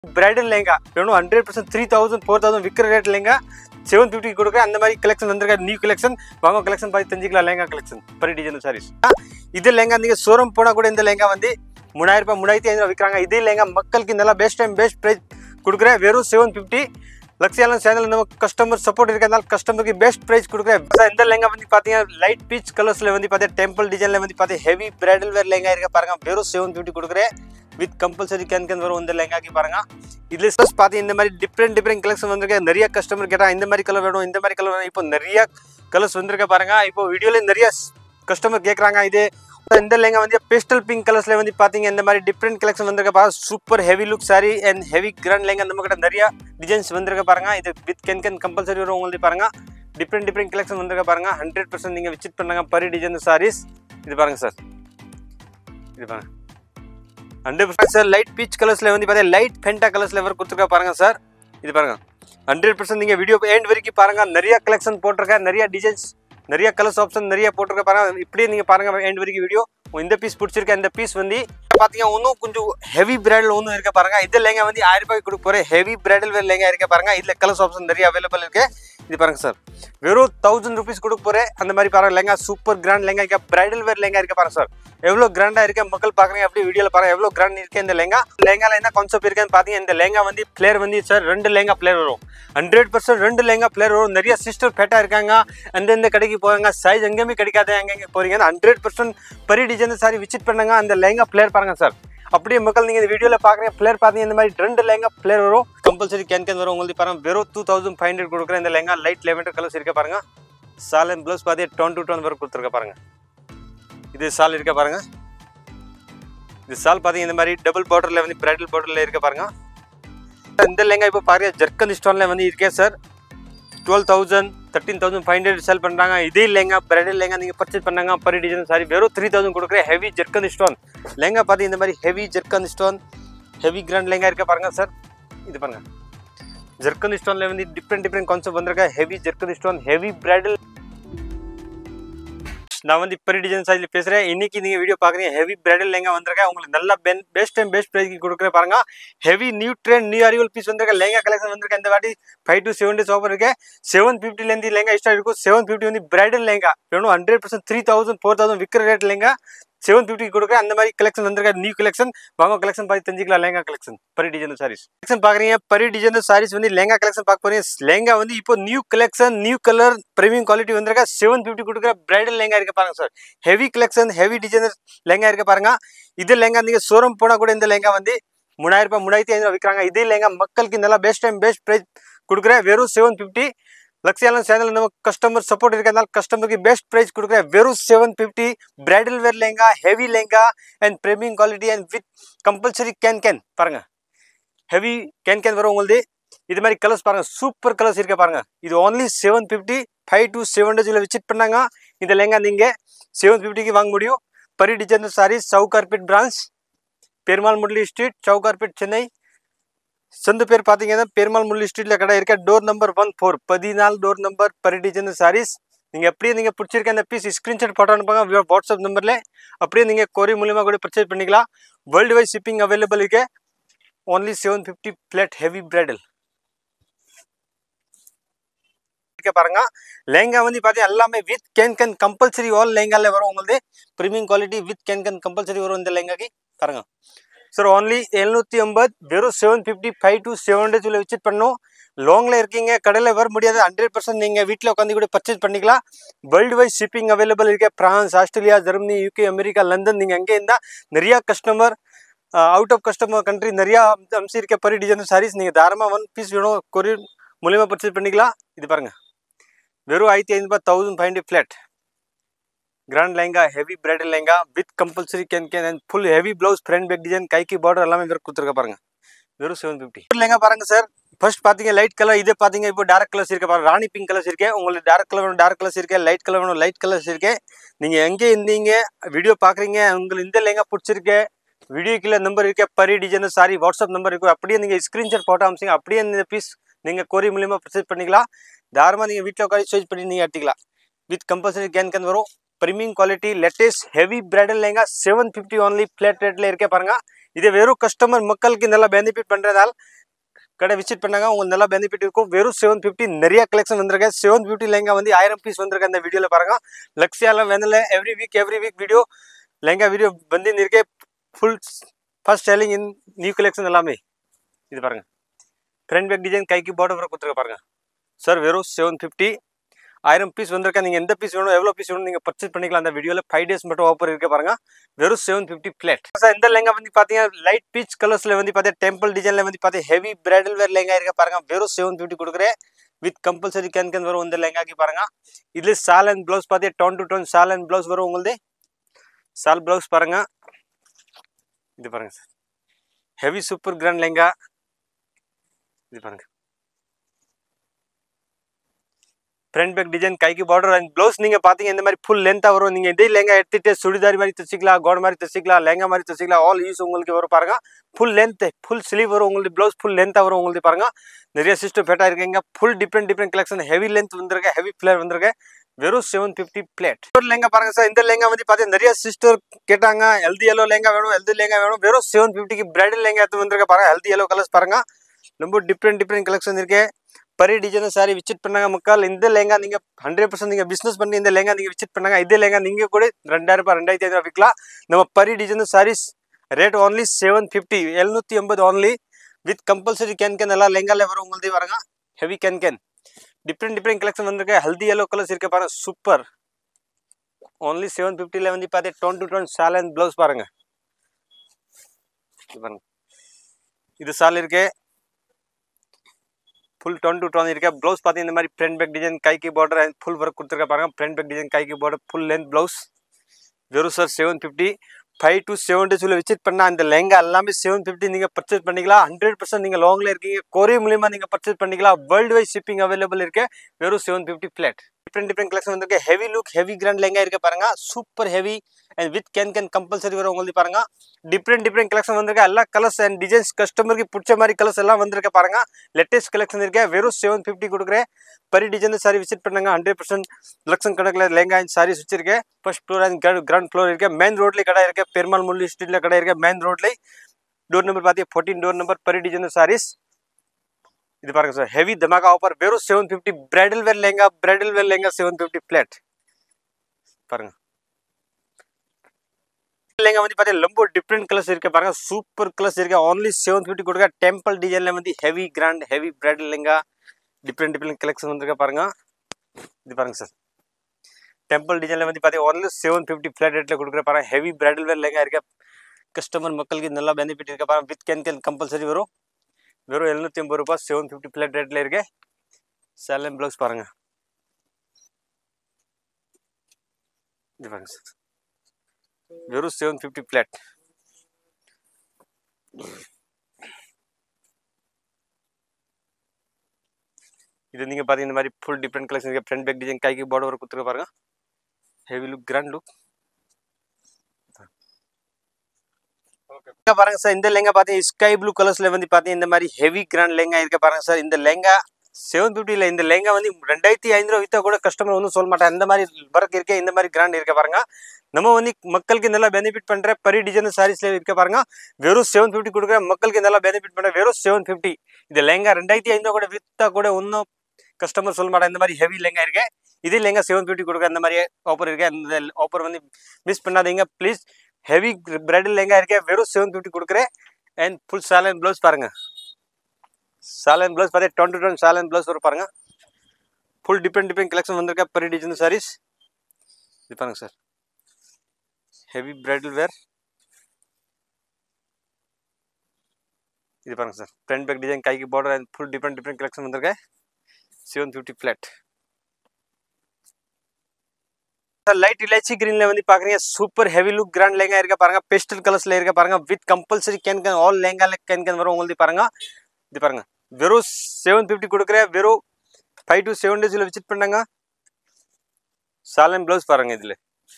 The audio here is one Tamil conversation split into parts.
பிரைடல் லெங்கா வேணும் 100% 3000 4000 விற்கிற ரேட் லெங்கா 750 கொடுக்குறேன். அந்த மாதிரி கலெக்ஷன் வந்திருக்க நியூ கலெக்ஷன் வாங்க கலெக்ஷன் பார்த்து தெரிஞ்சுக்கலாம். Lehenga collection Pari design saris. இது லெங்கா நீங்க ஷோரூம் போனா கூட இந்த லெங்கா வந்து 3000 ரூபாய் 3500 விற்கிறாங்க. இதே லெங்கா மக்களுக்கு நல்லா பெஸ்ட் டைம் பெஸ்ட் பிரைஸ் கொடுக்குறேன். வெறும் 750. லக்ஷயாலன் சேனல் நம்ம கஸ்டமர் சப்போர்ட் இருக்கிறதால கஸ்டமருக்கு பெஸ்ட் பிரைஸ் கொடுக்குறேன். இந்த லெங்கா வந்து பார்த்தீங்கன்னா லைட் பீச் கலர்ஸ்ல வந்து பார்த்தீங்கன்னா டெம்பிள் டிசைன்ல வந்து பார்த்தீங்கன்னா ஹெவி பிரைடல் வேர் லெங்கா இருக்க பாருங்க. வெறும் 750 கொடுக்குறேன். வித் கம்பல்சரி கேன் வரும் இந்த லெங்காக்கு பாருங்க. இதுல ஃபர்ஸ்ட் பாத்தீங்க இந்த மாதிரி டிஃப்ரெண்ட் கலெக்ஷன் வந்திருக்கு. நிறைய கஸ்டமர் கேட்டா இந்த மாதிரி கலர் வேணும் இந்த மாதிரி கலர் வேணும். இப்போ நிறைய கலர்ஸ் வந்திருக்க பாருங்க. இப்போ வீடியோல நிறைய கஸ்டமர் கேட்கறாங்க. இது இந்த லெங்கா வந்து பேஸ்டல் பிங்க் கலர்ஸ்ல வந்து பாத்தீங்க இந்த மாதிரி டிஃப்ரெண்ட் கலெக்ஷன் வந்திருக்க பாருங்க. Super heavy look sari and heavy grand lehenga நம்ம கிட்ட நிறைய டிசைன்ஸ் வந்திருக்க பாருங்க. இது வித் கேன் கம்பல்சரி வரும் உங்களுக்கு பாருங்க. டிஃப்ரெண்ட் கலெக்ஷன் வந்திருக்க பாருங்க. 100% நீங்க விசிட் பண்ணுங்க பரி டிசைன் சாரீஸ். இது பாருங்க சார், இது பாருங்க 100% சார். லைட் பீச் கலர்ஸ்ல வந்து பார்த்தீங்கன்னா லைட் ஃபென்டா கலர்ஸ்ல வர கொடுத்துருக்கா பாருங்க சார். இது பாருங்க 100% நீங்க வீடியோ எண்ட் வரைக்கும் பாருங்க. நிறைய கலெக்ஷன் போட்டிருக்க, நிறைய டிசைன்ஸ், நிறைய கலர்ஸ் ஆப்ஷன் நிறைய போட்டிருக்க பாருங்க. இப்படியே நீங்க பாருங்க எண்ட் வரைக்கும் வீடியோ. இந்த பீஸ் பிடிச்சிருக்க. இந்த பீஸ் வந்து பாத்தீங்கன்னா இன்னும் கொஞ்சம் ஹெவி பிரைடல் ஒன்றும் இருக்க பாருங்க. இது லெங்கா வந்து 1000 ரூபாய்க்கு கொடுக்க போறேன். ஹெவி பிரைடல் வேர் லெங்கா இருக்க பாருங்க. இதுல கலர்ஸ் ஆப்ஷன் நிறைய அவைலபிள் இருக்கு. இது பாருங்க சார், வெறும் 1000 ரூபீஸ் கொடுக்க போறேன். அந்த மாதிரி பாருங்க லெங்கா சூப்பர் கிராண்ட் லெங்கா இருக்க. பிரைடல் வேர் லெங்கா இருக்க பாருங்க சார். எவ்வளோ கிராண்டா இருக்க மக்கள் பாக்குறீங்க. அப்படி வீடியோல பாருங்க எவ்வளோ கிராண்ட் இருக்கு இந்த லெங்கா. லெங்கால என்ன கான்செப்ட் இருக்குன்னு பாத்தீங்கன்னா இந்த லெங்கா வந்து பிளேயர் வந்து சார் 2 லெங்கா பிளேயர் வரும். 100% 2 லெங்கா பிளேயர் வரும். நிறைய சிஸ்டர் பேட்டா இருக்காங்க. அந்த கடைக்கு போவாங்க, சைஸ் எங்கேயுமே கிடைக்காது. எங்க போறீங்க 100% பரி டிசைன் சாரி விசிட் பண்ணுங்க. அந்த லெங்கா பிளேயர் பாருங்க சார். அப்படியே மக்கள் நீங்க இந்த வீடியோல பாக்குறீங்க பிளேயர் பாத்தீங்க இந்த மாதிரி 2 லெங்கா பிளேயர் வரும். கம்பல்சரி கேன் வரும் உங்களுக்கு பாருங்க. வெறும் 2500 கொடுக்குறேன். இந்த லெங்கா லைட் லெவெண்டர் கலர்ஸ் இருக்க பாருங்க. சால் அண்ட் ப்ளவுஸ் பாத்தீங்கன்னா டோன் டு டோன் வரை கொடுத்துருக்க பாருங்க. இது சால் இருக்க பாருங்க. இது சால் பாத்தீங்க இந்த மாதிரி டபுள் பார்டர்ல வந்து பிரைடல் பார்டர்ல இருக்க பாருங்க. இந்த லெங்கா இப்போ பாருங்க ஜர்க்கன் ஸ்டோன்ல வந்து இருக்கே சார். 12,000 13,500 செல் பண்றாங்க. இதே லெங்கா பிரைடல் லெங்கா நீங்க பர்ச்சேஸ் பண்ணாங்க பரி டிசைன் சாரி வெறும் 3000 கொடுக்குறேன். ஹெவி ஜர்க்கன் ஸ்டோன் லெங்கா பாத்தீங்க இந்த மாதிரி heavy zircon stone heavy grand lehenga இருக்க பாருங்க சார். இது பாருங்க ஜர்க்கன் ஸ்டோன்ல வந்து டிஃப்ரெண்ட் கான்செப்ட் வந்திருக்க. Heavy zircon stone heavy bridal. நான் வந்து பரி டிசைன் சாரில பேசுறேன். இன்னைக்கு நீங்க வீடியோ பாக்குறீங்க ஹெவி பிரைடல் லெங்கா வந்திருக்கேன். உங்களுக்கு நல்ல பெஸ்ட் டைம் பெஸ்ட் பிரைஸ்க்கு கொடுக்குறேன் பாருங்க. Heavy new trend new arrival piece வந்திருக்க லெங்கா கலெக்ஷன் வந்திருக்க. இந்த வாட்டி 5 to 7 days ஆஃபர் இருக்கு. 750 ல இருந்து லெங்கா ஸ்டார்ட் இருக்கும். 750 வந்து பிரைடல் லெங்கா வேணும் 100% 3000 4000 விற்கிற ரேட் லெங்கா 750 கொடுக்குறேன். அந்த மாதிரி கலெக்ஷன் வந்திருக்க நியூ கலெக்ஷன் வாங்க கலெக்ஷன் பார்த்து தெரிஞ்சுக்கலாம். Lehenga collection Pari design saris collection பாக்குறீங்க. பரி டிசைன் சாரீஸ் வந்து லெங்கா கலெக்ஷன் பார்க்க போறீங்க. லெங்கா வந்து இப்போ new collection new colour premium quality வந்திருக்க. 750 கொடுக்குற பிரைடல் லெங்கா இருக்க பாருங்க sir. Heavy collection heavy designer lehenga இருக்க பாருங்க. இது லெங்கா நீங்க ஷோரூம் போனா கூட இந்த லெங்கா வந்து 3000 ரூபாய் 3500 விற்கிறாங்க. இதே லெங்கா மக்களுக்கு நல்லா பெஸ்ட் டைம் பெஸ்ட் பிரைஸ் கொடுக்குறேன். வெறும் 750. லக்ஷயாலன் சேனல் நம்ம கஸ்டமர் சப்போர்ட் இருக்கிறதால கஸ்டமருக்கு பெஸ்ட் பிரைஸ் கொடுக்குறேன். வெறும் 750. Bridal wear lehenga heavy lehenga and premium quality and with compulsory can பாருங்க. ஹெவி கேன் வரும் உங்களுக்கு. இது மாதிரி கலர்ஸ் பாருங்க. சூப்பர் கலர்ஸ் இருக்க பாருங்க. இது ஓன்லி 750. 5 to 7 days விசிட் பண்ணாங்க இந்த லெங்கா நீங்க 750க்கு வாங்க முடியும். பரி design saris Sowcarpet branch Perumal Murali street Sowcarpet Chennai. சந்து பேர் பாத்தீங்கன்னா பெருமாள் முரளி ஸ்ட்ரீட்ல கடை இருக்க. Door number 14 14 door number Pari design saris. நீங்க அப்படியே நீங்க பிடிச்சிருக்க அந்த பீஸ் ஸ்கிரீன்ஷாட் போட்டோ அனுப்புங்க வாட்ஸ்அப் நம்பர்ல. அப்படியே நீங்க கொரியர் மூலமா கூட பர்ச்சேஸ் பண்ணிக்கலாம். வேர்ல்டு வைட் ஷிப்பிங் அவைலபிள் இருக்கு. ஓன்லி 750 பிளேட் ஹெவி பிரைடல் பாருங்க. லெங்கா வந்து பாத்தீங்கன்னா எல்லாமே வித் கேன் கம்பல்சரி ஆல் லெங்கால வரும். உங்களுக்கு premium quality with can compulsory வரும் இந்த லெங்காக்கு பாருங்க சார். ஓன்லி 750 வெறும் 750. 5 to 7 days விசிட் பண்ணும். லாங்ல இருக்கீங்க கடையில் வர முடியாது. 100% நீங்க வீட்டில் உட்காந்து கூட பர்ச்சேஸ் பண்ணிக்கலாம். வேர்ல்டு வைட் ஷிப்பிங் அவைலபிள் இருக்கு. France Australia Germany UK America London நீங்க எங்கே இருந்தா நிறைய customer out of customer country நிறைய அம்சி இருக்க பரி டிசைன் சாரீஸ் நீங்க தாராளமா 1 பீஸ் வேணும் கொரியர் மூலமா பர்ச்சேஸ் பண்ணிக்கலாம். இது பாருங்க வெறும் 1500 1500 flat grand lehenga heavy bridal lehenga with compulsory can and full heavy blouse front back design கைக்கு பார்டர் எல்லாமே வேறு கொடுத்துருக்க பாருங்க. வெறும் 750 லெங்கா பாருங்க சார். ஃபர்ஸ்ட் பாத்தீங்க லைட் கலர். இது பாத்தீங்க இப்போ டார்க் கலர்ஸ் இருக்க பாருங்க. ராணி பிங்க் கலர்ஸ் இருக்கு. உங்களுக்கு டார்க் கலர் வேணும் டார்க் கலர்ஸ் இருக்கு. லைட் கலர் வேணும் லைட் கலர்ஸ் இருக்கு. நீங்க எங்கே இருந்தீங்க வீடியோ பாக்குறீங்க உங்களுக்கு இந்த லெங்கா பிடிச்சிருக்கு வீடியோ கீழே நம்பர் இருக்கு. பரி டிசைன் சாரி வாட்ஸ்அப் நம்பர் இருக்கு. அப்படியே நீங்க ஸ்கிரீன்ஷாட் போட்டோ அனுப்பிச்சிங்க. அப்படியே இந்த பீஸ் நீங்க கொரியர் மூலமா பர்ச்சேஸ் பண்ணிக்கலாம். தாராளமா நீங்க வீட்டில் உட்காந்து சர்ச் பண்ணி நீங்க எடுத்துக்கலாம். வித் கம்பல்சரி கேன் வரும். Premium quality latest heavy bridal lehenga 750 only flat ரேட்ல இருக்கே பாருங்க. இது வெறும் கஸ்டமர் மக்களுக்கு நல்லா பெனிஃபிட் பண்றதால் கடை விசிட் பண்ணாங்க, உங்களுக்கு நல்லா பெனிஃபிட் இருக்கும். வெறும் 750 நிறைய கலெக்ஷன் வந்திருக்கு. 750 லெஹங்கா வந்து 1000 பீஸ் வந்திருக்கு. அந்த வீடியோல பாருங்க. லக்ஸியால வேணல every week video lehenga video வந்து இருக்கே. Full fast selling in new collection எல்லாமே. இது பாருங்க, ஃப்ரண்ட் பேக் டிசைன் கைக்கு பார்டர் வர கொடுத்துருக்க பாருங்க சார். வெறும் 750 1000 பீஸ் வந்திருக்கா. நீங்கள் எந்த பீஸ் வேணும் எவ்வளோ பீஸ் வேணும் நீங்கள் பர்ச்சேஸ் பண்ணிக்கலாம். அந்த வீடியோவில் 5 days மட்டும் ஆஃபர் இருக்க பாருங்க. வெறும் 750 பிளேட் சார். இந்த லெஹங்கா வந்து பார்த்தீங்கன்னா லைட் பீச் கலர்ஸில் வந்து பார்த்தீங்கன்னா டெம்பிள் டிசைனில் வந்து பார்த்தீங்கன்னா ஹெவி பிரைடல் வேர் லெஹங்கா இருக்க பாருங்க. வெறும் 750 கொடுக்குறேன். வித் கம்பல்சரி கேன் வரும் இந்த லெஹங்காக்கு பாருங்க. இதில் சால் அண்ட் ப்ளவுஸ் பார்த்தீங்கன்னா tone to tone shawl and blouse வரும். உங்களுக்கு சால் ப்ளவுஸ் பாருங்க. இது பாருங்க sir, heavy super grand lehenga. இது பாருங்க, ஃப்ரண்ட் பேக் டிசைன் கைக்கு பார்டர் அண்ட் ப்ளவுஸ் நீங்கள் பார்த்தீங்க இந்த மாதிரி ஃபுல் லென்த்தாக வரும். நீங்கள் இதே லெஹங்கா எடுத்துட்டு சுடிதார் மாதிரி தச்சிக்கலாம், கோட் மாதிரி தச்சிக்கலாம், லெஹங்கா மாதிரி தச்சிக்கலாம். ஆல் யூஸ் உங்களுக்கு வரும் பாருங்க. ஃபுல் லென்த் ஃபுல் ஸ்லீவ் வரும். உங்களுக்கு ப்ளவுஸ் ஃபுல் லென்த்தாக வரும். உங்களுக்கு பாருங்க நிறைய சிஸ்டம் ஃபேட்டாக இருக்கீங்க. Full different collection heavy length வந்திருக்கு, ஹெவி ஃபிளேர் வந்திருக்கு. வெறும் 750 பிளேட் லெஹங்கா பாருங்க சார். இந்த லெஹங்கா வந்து பார்த்தீங்கன்னா நிறைய சிஸ்டர் கேட்டாங்க, ஹெல்தி எல்லோ லெஹங்கா வேணும், ஹெல்தி லெஹங்கா வேணும். வெறும் 750க்கு பிரைடல் லெஹங்கா எடுத்து வந்திருக்க பாருங்க. ஹெல்தி எல்லோ கலர்ஸ் பாருங்க. ரொம்ப டிஃப்ரெண்ட் கலெக்ஷன் இருக்கு. பரி டிசைன் சாரி விசிட் பண்ணாங்க மக்கள். இந்த லெஹங்கா நீங்க 100% நீங்க பிசினஸ் பண்ணி இந்த லெஹங்கா நீங்க விசிட் பண்ணாங்க. இதே லெஹங்கா நீங்க கூட 2000 ரூபாய் 2500 விற்கலாம். நம்ம Pari design saris rate only 750 780 only. With compulsory can எல்லா லெஹங்கால வரும். உங்களுக்கு பாருங்க ஹெவி கேன் டிஃப்ரெண்ட் கலெக்ஷன் வந்திருக்கு. ஹெல்தி எல்லோ கலர்ஸ் இருக்க பாருங்க. சூப்பர் ஓன்லி 750ல வந்து பார்த்து tone to tone shawl and blouse பாருங்க. இது சால் இருக்கு, ஃபுல் டோன் டு டோன் இருக்கா. ப்ளவுஸ் பார்த்தீங்கன்னா இந்த மாதிரி ஃப்ரண்ட் பேக் டிசைன் கைக்கு பார்டர் அண்ட் ஃபுல் ஒர்க் கொடுத்துருக்க பாருங்க. ஃப்ரண்ட் பேக் டிசைன் கைக்கு பார்டர் ஃபுல் லென்த் ப்ளவுஸ். வெறும் சார் 750 5 to 7 days விசிட் பண்ணா இந்த லெஹங்கா எல்லாமே 750 நீங்க பர்ச்சேஸ் பண்ணிக்கலாம். 100% நீங்க லாங்ல இருக்கீங்க, கொரியர் மூலமா நீங்க பர்ச்சேஸ் பண்ணிக்கலாம். வேர்ல்டு வைட் ஷிப்பிங் அவைலபிள் இருக்கு. வெறும் 750 பிளேட் டிஃப்ரெண்ட் கலெக்ஷன் வந்திருக்கு. Heavy look heavy grand lehenga இருக்க பாருங்க. Super heavy and with can compulsory வரும். உங்களுக்கு பாருங்க டிஃப்ரெண்ட் கலெக்ஷன் வந்திருக்கு. எல்லா கலர்ஸ் அண்ட் டிசைன்ஸ் கஸ்டமருக்கு பிடிச்ச மாதிரி கலர்ஸ் எல்லாம் வந்திருக்க பாருங்க. லேட்டஸ்ட் கலெக்ஷன் இருக்கு. வெறும் 750 கொடுக்குறேன். பரி டிசைன் சாரி விசிட் பண்ணாங்க. 100% லட்சம் கணக்கில் லெஹங்கா அண்ட் சாரீஸ் வச்சிருக்கேன். First floor and ground floor இருக்கு. மெயின் ரோட்ல கடை இருக்கு. பெருமாள் முள்ளி ஸ்ட்ரீட்ல கடை இருக்கு. மெயின் ரோட்ல டோர் நம்பர் பார்த்தீங்க 14 door number. Pari design saris இது பாருங்க சார். ஹெவி தமாகா ஆஃபர். வெறும் 750 பிரைடல் வேர் லெஹங்கா 750 பிளேட் பாருங்க. லெஹங்கா வந்து பார்த்தீங்கன்னா ரொம்ப டிஃப்ரெண்ட் கலர்ஸ் இருக்கு பாருங்க. சூப்பர் கலர்ஸ் இருக்கு. ஓன்லி 750 கொடுக்க. டெம்பிள் டிசைன்ல வந்து heavy grand heavy bridal lehenga different collection வந்திருக்க பாருங்க. இது பாருங்க சார், டெம்பிள் டிசைன்ல வந்து பார்த்தீங்கன்னா ஓன்லி 750 ஃபிளாட் ரேட்ல கொடுக்குற பாருங்க. ஹெவி பிரைடல் வேர் லெஹங்கா இருக்க. கஸ்டமர் மக்களுக்கு நல்லா பெனிஃபிட் இருக்க பாருங்க. வித் கேன் கம்பல்சரி வரும். வெறும் 780 ரூபாய் 750 ஃபிளாட் ரேட்ல இருக்கு. சேலம் ப்ளவுஸ் பாருங்க. இது பாருங்க சார், வெறும் 750 பிளேட். இது நீங்க பாத்தீங்க இந்த மாதிரி ஃபுல் டிஃப்ரெண்ட் கலெக்ஷன் இருக்கு. ஃப்ரண்ட் பேக் டிசைன் கைக்கு பார்டர் வர கொடுத்துருக்க பாருங்க. ஹெவி லுக் கிராண்ட் லுக் பாருங்க சார். இந்த லெஹங்கா பாத்தீங்க ஸ்கை ப்ளூ கலர்ஸ்ல வந்து பாத்தீங்க இந்த மாதிரி ஹெவி கிராண்ட் லெஹங்கா இருக்க பாருங்க சார். இந்த லெஹங்கா 750 இந்த லெஹங்கா வந்து 2500 வித்தா கூட கஸ்டமர் ஒன்றும் சொல்ல மாட்டாங்க. இந்த மாதிரி ஒர்க் இருக்க, இந்த மாதிரி கிராண்ட் இருக்க பாருங்க. நம்ம வந்து மக்களுக்கு நல்லா பெனிஃபிட் பண்ற பரி டிசைன் சாரீஸ்ல இருக்க பாருங்க. வெறும் 750 கொடுக்குற மக்களுக்கு நல்லா பெனிஃபிட் பண்ற. வெறும் 750 இந்த லெஹங்கா 2500 கூட வித்தா கூட ஒன்றும் கஸ்டமர் சொல்ல மாட்டாங்க. இந்த மாதிரி ஹெவி லெஹங்கா இருக்கு. இதே லெஹங்கா 750 கொடுக்குற. இந்த மாதிரி ஆஃபர் இருக்கு. இந்த ஆஃபர் வந்து மிஸ் பண்ணாதீங்க ப்ளீஸ். ஹெவி பிரைடல் லெஹங்கா இருக்கு. வெறும் 750 கொடுக்குறேன். And full shawl and blouse பாருங்க. சால் அண்ட் ப்ளவுஸ் பார்த்தா 20 to 20 சால் அண்ட் ப்ளவுஸ் வரும் பாருங்க. ஃபுல் டிஃப்ரெண்ட் கலெக்ஷன் வந்திருக்க பரி டிசைன் சாரீஸ். இது பாருங்க சார், ஹெவி பிரைடல் வேர். இது பாருங்க சார், ஃப்ரண்ட் பேக் டிசைன் கைக்கு border and full different collection வந்திருக்க. 750 ஃபிளாட். லைட் இலாச்சி கிரீன்ல வந்து பாக்குறீங்க. Super heavy look grand lehenga இருக்க பாருங்க. பேஸ்டல் கலர்ஸ்ல இருக்க பாருங்க. With compulsory can all lehenga can வரும். உங்களுக்கு பாருங்க. இது பாருங்க வெறும் 750 கொடுக்குறேன். வெறும் 5 to 7 days விசிட் பண்ணாங்க. சால் அண்ட் ப்ளவுஸ் பாருங்க. இதுல